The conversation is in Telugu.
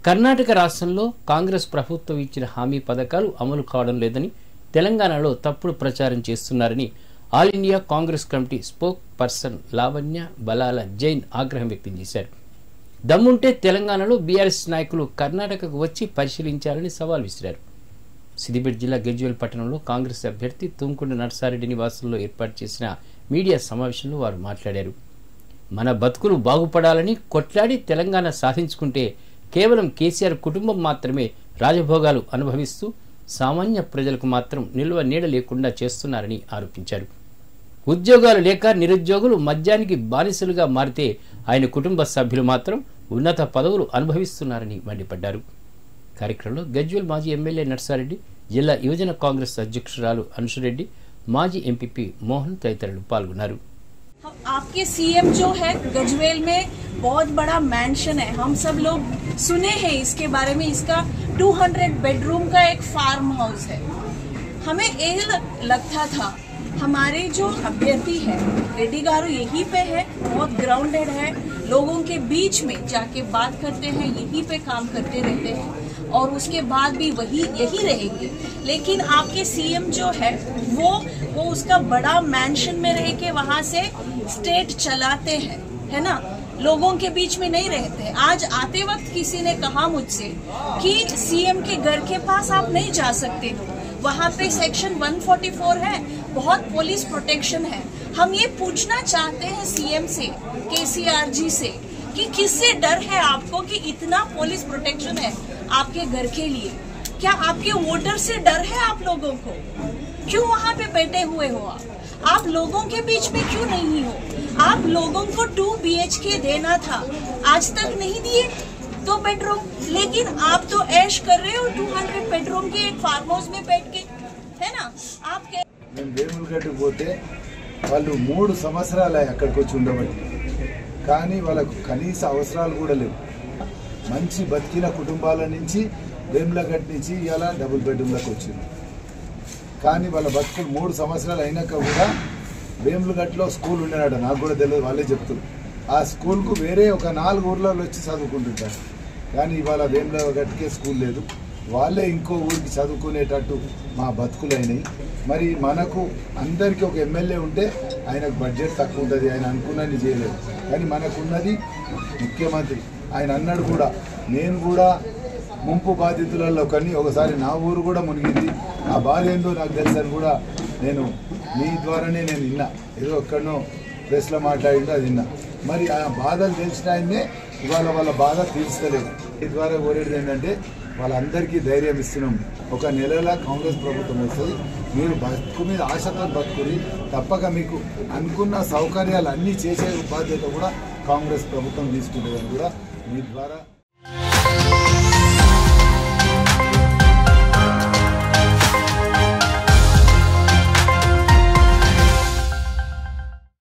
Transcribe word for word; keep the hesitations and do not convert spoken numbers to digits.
కర్ణాటక రాష్ట్రంలో కాంగ్రెస్ ప్రభుత్వం ఇచ్చిన హామీ పథకాలు అమలు కావడం లేదని, తెలంగాణలో తప్పుడు ప్రచారం చేస్తున్నారని all India Congress committee spokesperson Lavanya Balala Jain ఆగ్రహం వ్యక్తం చేశారు. దమ్ముంటే తెలంగాణలో బీఆర్ఎస్ నాయకులు కర్ణాటకకు వచ్చి పరిశీలించాలని సవాల్ విసిరారు. సిద్దిపేట జిల్లా గజ్వేల్ పట్టణంలో కాంగ్రెస్ అభ్యర్థి తుంకుండ నర్సారెడ్డి నివాసంలో ఏర్పాటు చేసిన మీడియా సమావేశంలో వారు మాట్లాడారు. మన బతుకులు బాగుపడాలని కొట్లాడి తెలంగాణ సాధించుకుంటే కేవలం కేసీఆర్ కుటుంబం మాత్రమే రాజభోగాలు అనుభవిస్తూ సామాన్య ప్రజలకు మాత్రం నిల్వ నీడ లేకుండా చేస్తున్నారని ఆరోపించారు. ఉద్యోగాలు లేక నిరుద్యోగులు మద్యానికి బానిసలుగా మారితే ఆయన కుటుంబ సభ్యులు మాత్రం ఉన్నత పదవులు అనుభవిస్తున్నారని మండిపడ్డారు. కార్యక్రమంలో గజ్వేల్ మాజీ ఎమ్మెల్యే నర్సారెడ్డి, జిల్లా యువజన కాంగ్రెస్ అధ్యక్షురాలు అంశురెడ్డి, మాజీ ఎంపీపీ మోహన్ తదితరులు పాల్గొన్నారు. आपके सीएम जो है गजवेल में बहुत बड़ा मैंशन है, हम सब लोग सुने हैं इसके बारे में। इसका दो सौ बेडरूम का एक फार्म हाउस है। हमें ये लगता था हमारे जो अभ्यर्थी है रेड्डी गारू यहीं पे है, बहुत ग्राउंडेड है, लोगों के बीच में जाके बात करते हैं, यहीं पे काम करते रहते हैं और उसके बाद भी वही यही रहेंगे। लेकिन आपके सीएम जो है वो वो उसका बड़ा मैंशन में रह के वहाँ से स्टेट चलाते हैं, है ना, लोगों के बीच में नहीं रहते। आज आते वक्त किसी ने कहा मुझसे कि सीएम के घर के पास आप नहीं जा सकते हो, वहाँ पे सेक्शन एक सौ चौवालीस है, बहुत पुलिस प्रोटेक्शन है। हम ये पूछना चाहते हैं सीएम से, केसीआर जी से, कि किससे डर है आपको कि इतना पुलिस प्रोटेक्शन है आपके घर के लिए? क्या आपके वोटर से डर है आप लोगों को? क्यों वहाँ पे बैठे हुए हो आप? आप लोगों के बीच में क्यों नहीं हो? आप लोगों को टू बी एच के देना था, आज तक नहीं दिए दो बेडरूम, लेकिन आप तो ऐश कर रहे हो दो सौ बेडरूम के एक फार्म हाउस में बैठ के, है ना। आप వేములగడ్డ పోతే వాళ్ళు మూడు సంవత్సరాలు అక్కడికి వచ్చి ఉండబట్టి, కానీ వాళ్ళకు కనీస అవసరాలు కూడా లేవు. మంచి బతికిన కుటుంబాల నుంచి వేములగడ్డ నుంచి ఇలా డబుల్ బెడ్రూమ్లకు వచ్చింది. కానీ వాళ్ళ బతుకులు మూడు సంవత్సరాలు అయినాక కూడా వేములగడ్డలో స్కూల్ ఉండేనట, నాకు కూడా తెలియదు, వాళ్ళే చెప్తున్నారు. ఆ స్కూల్కు వేరే ఒక నాలుగు ఊర్లలో వచ్చి చదువుకుంటుంటారు. కానీ ఇవాళ వేములగడ్డకే స్కూల్ లేదు, వాళ్ళే ఇంకో ఊరికి చదువుకునేటట్టు మా బతుకులు అయినాయి. మరి మనకు అందరికీ ఒక ఎమ్మెల్యే ఉంటే ఆయనకు బడ్జెట్ తక్కువ ఉంటుంది, ఆయన అనుకున్నది చేయలేదు. కానీ మనకున్నది ముఖ్యమంత్రి. ఆయన అన్నాడు కూడా, నేను కూడా ముంపు బాధితులలో కానీ ఒకసారి నా ఊరు కూడా మునిగింది, ఆ బాధ ఏందో నాకు తెలుసని కూడా నేను మీ ద్వారానే నేను విన్నా. ఏదో ఎక్కడనో ప్రెస్లో మాట్లాడిందో అది విన్నా. మరి ఆ బాధలు తెలిసిన ఆయన్నే ఇవాళ వాళ్ళ బాధ తీర్చలేదు. ఈ ద్వారా కోరేది ఏంటంటే వాళ్ళందరికీ ధైర్యం ఇస్తున్నాం. ఒక నెలలా కాంగ్రెస్ ప్రభుత్వం వస్తుంది, మీరు బతుకు మీద ఆశతో బతుకుని తప్పక మీకు అనుకున్న సౌకర్యాలు అన్నీ చేసే బాధ్యత కూడా కాంగ్రెస్ ప్రభుత్వం తీసుకుంటుందని కూడా మీ ద్వారా